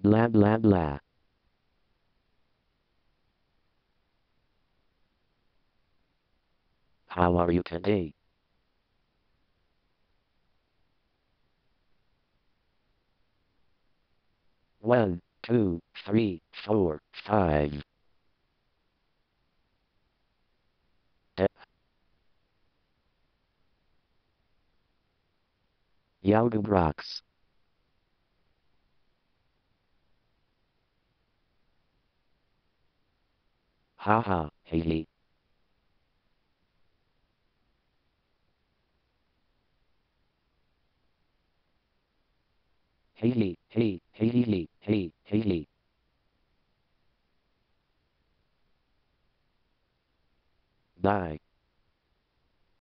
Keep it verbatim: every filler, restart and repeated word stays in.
Blah blah blah. How are you today? One, two, three, four, five. Eh, Yoga Brox. Haha, Haley. Haley, hey, Haley, hey, Haley. Bye.